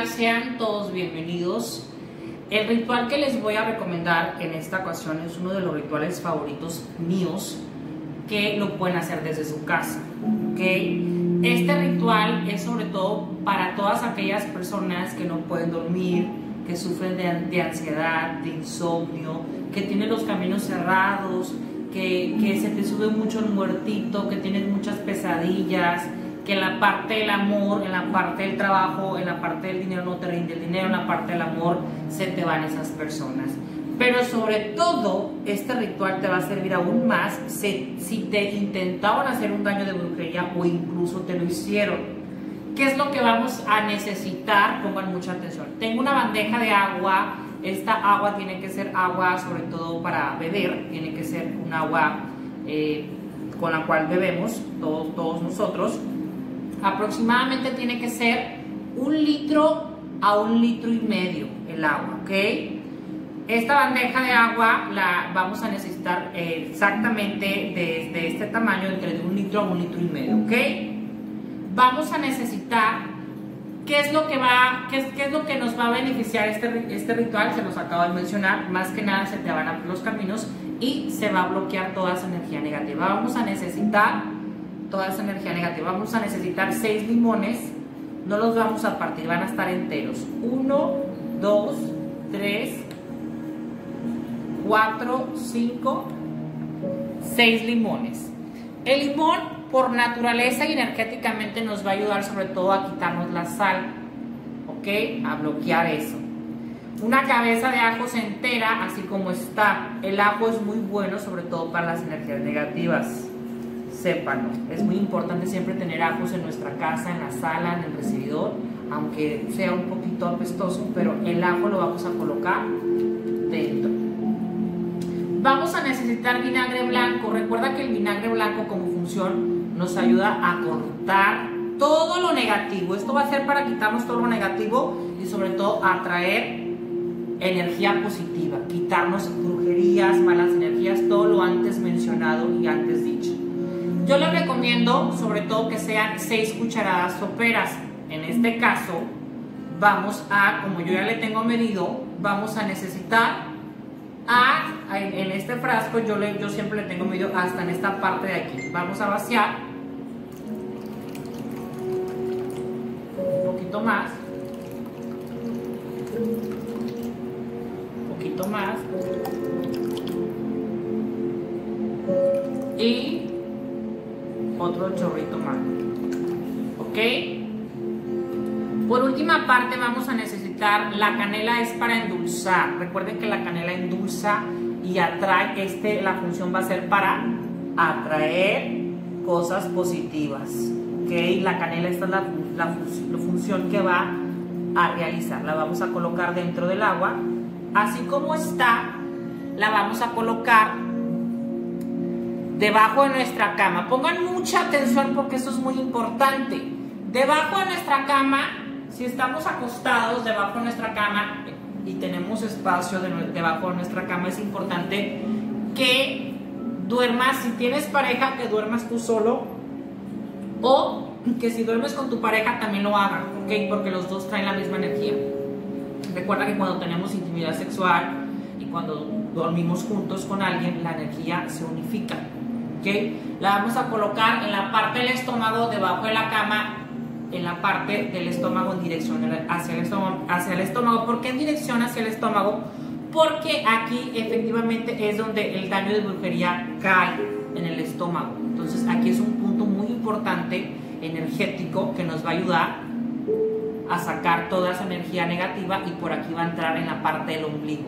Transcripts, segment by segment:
tal? Sean todos bienvenidos. El ritual que les voy a recomendar en esta ocasión es uno de los rituales favoritos míos que lo pueden hacer desde su casa. Este ritual es sobre todo para todas aquellas personas que no pueden dormir, que sufren de ansiedad, de insomnio, que tienen los caminos cerrados, que se te sube mucho el muertito, que tienes muchas pesadillas, que en la parte del amor, en la parte del trabajo, en la parte del dinero no te rinde el dinero, en la parte del amor se te van esas personas. Pero sobre todo, este ritual te va a servir aún más si te intentaban hacer un daño de brujería o incluso te lo hicieron. ¿Qué es lo que vamos a necesitar? Pongan mucha atención. Tengo una bandeja de agua. Esta agua tiene que ser agua sobre todo para beber, tiene que ser un agua con la cual bebemos todos nosotros. Aproximadamente tiene que ser 1 litro a 1,5 litros el agua, ¿ok? Esta bandeja de agua la vamos a necesitar exactamente de este tamaño, entre 1 litro a 1,5 litros, ¿ok? Vamos a necesitar, ¿qué es lo que nos va a beneficiar este ritual? Se los acabo de mencionar. Más que nada se te van a abrir los caminos y se va a bloquear toda esa energía negativa. Vamos a necesitar toda esa energía negativa. Vamos a necesitar 6 limones. No los vamos a partir, van a estar enteros. 1, 2, 3, 4, 5, 6 limones. El limón por naturaleza y energéticamente nos va a ayudar sobre todo a quitarnos la sal, ¿ok? A bloquear eso. Una cabeza de ajos entera, así como está. El ajo es muy bueno sobre todo para las energías negativas. Sépanlo, es muy importante siempre tener ajos en nuestra casa, en la sala, en el recibidor, aunque sea un poquito apestoso, pero el ajo lo vamos a colocar dentro. Vamos a necesitar vinagre blanco. Recuerda que el vinagre blanco como función nos ayuda a cortar todo lo negativo. Esto va a ser para quitarnos todo lo negativo y sobre todo atraer energía positiva, quitarnos brujerías, malas energías, todo lo antes mencionado y antes dicho. Yo les recomiendo sobre todo que sean 6 cucharadas soperas. En este caso vamos a, como yo ya le tengo medido, vamos a necesitar en este frasco, yo siempre le tengo medido hasta en esta parte de aquí. Vamos a vaciar un poquito más, y otro chorrito más, ¿ok? Por última parte vamos a necesitar, la canela es para endulzar. Recuerden que la canela endulza y atrae, la función va a ser para atraer cosas positivas, ¿ok? La canela, esta es la función que va a realizar. La vamos a colocar dentro del agua, así como está, la vamos a colocar debajo de nuestra cama. Pongan mucha atención porque esto es muy importante. Debajo de nuestra cama, si estamos acostados debajo de nuestra cama y tenemos espacio debajo de nuestra cama, es importante que duermas, si tienes pareja, que duermas tú solo, o que si duermes con tu pareja también lo hagan, ¿ok? Porque los dos traen la misma energía. Recuerda que cuando tenemos intimidad sexual y cuando dormimos juntos con alguien, la energía se unifica, ¿ok? La vamos a colocar en la parte del estómago, debajo de la cama, en la parte del estómago, en dirección hacia el estómago. ¿Por qué en dirección hacia el estómago? Porque aquí efectivamente es donde el daño de brujería cae, en el estómago. Entonces aquí es un punto muy importante energético que nos va a ayudar a sacar toda esa energía negativa, y por aquí va a entrar en la parte del ombligo,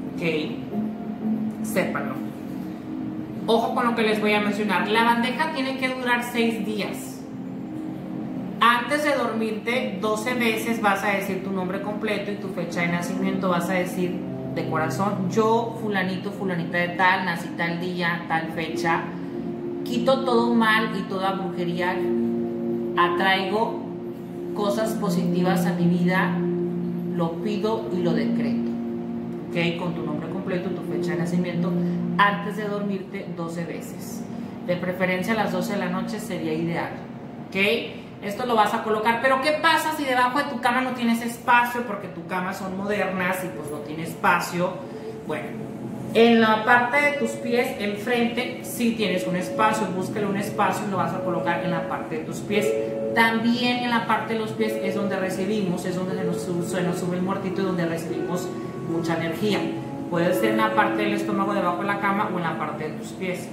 ¿ok? Sépanlo. Ojo con lo que les voy a mencionar. La bandeja tiene que durar 6 días. Antes de dormirte, 12 veces vas a decir tu nombre completo y tu fecha de nacimiento. Vas a decir de corazón: yo, fulanito, fulanita de tal, nací tal día, tal fecha. Quito todo mal y toda brujería. Atraigo cosas positivas a mi vida. Lo pido y lo decreto. ¿Ok? Con tu nombre completo, tu fecha de nacimiento. Antes de dormirte, 12 veces. De preferencia a las 12 de la noche sería ideal. ¿Ok? Esto lo vas a colocar, pero ¿qué pasa si debajo de tu cama no tienes espacio? Porque tu cama son modernas y pues no tiene espacio. Bueno, en la parte de tus pies, enfrente, sí tienes un espacio. Búscale un espacio y lo vas a colocar en la parte de tus pies. También en la parte de los pies es donde recibimos, es donde se nos sube el muertito y donde recibimos mucha energía. Puede ser en la parte del estómago debajo de la cama o en la parte de tus pies.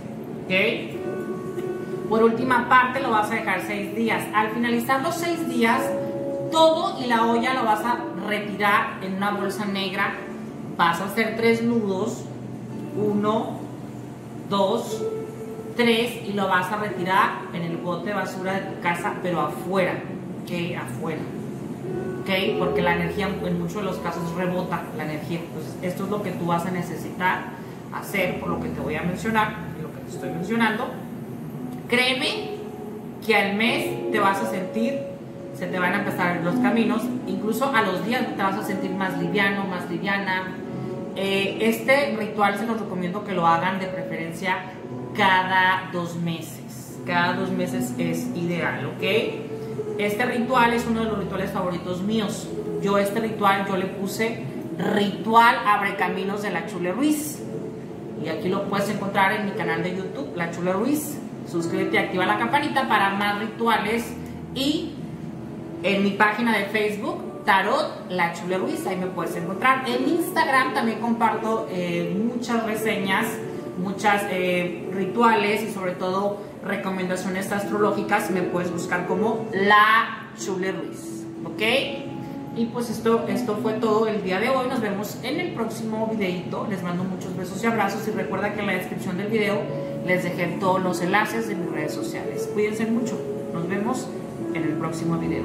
¿Ok? Por última parte lo vas a dejar 6 días. Al finalizar los 6 días, todo y la olla lo vas a retirar en una bolsa negra. Vas a hacer 3 nudos. 1, 2, 3 y lo vas a retirar en el bote de basura de tu casa, pero afuera. ¿Ok? Afuera. ¿Ok? Porque la energía en muchos de los casos rebota la energía. Entonces esto es lo que tú vas a necesitar hacer, por lo que te voy a mencionar, lo que te estoy mencionando. Créeme que al mes te vas a sentir, se te van a empezar a abrir los caminos, incluso a los días te vas a sentir más liviano, más liviana. Este ritual se los recomiendo que lo hagan de preferencia cada 2 meses. Cada 2 meses es ideal, ¿ok? Este ritual es uno de los rituales favoritos míos. Yo este ritual, yo le puse Ritual Abre Caminos de La Chule Ruiz. Y aquí lo puedes encontrar en mi canal de YouTube, La Chule Ruiz. Suscríbete y activa la campanita para más rituales. Y en mi página de Facebook, Tarot La Chule Ruiz, ahí me puedes encontrar. En Instagram también comparto muchas reseñas, muchas rituales y sobre todo recomendaciones astrológicas. Me puedes buscar como La Chule Ruiz, ¿ok? Y pues esto fue todo el día de hoy. Nos vemos en el próximo videito. Les mando muchos besos y abrazos y recuerda que en la descripción del video les dejé todos los enlaces de mis redes sociales. Cuídense mucho. Nos vemos en el próximo video.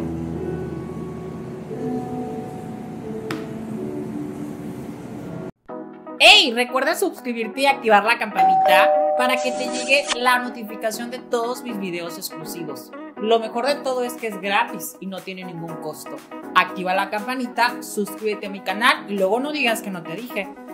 ¡Hey! Recuerda suscribirte y activar la campanita para que te llegue la notificación de todos mis videos exclusivos. Lo mejor de todo es que es gratis y no tiene ningún costo. Activa la campanita, suscríbete a mi canal y luego no digas que no te dije.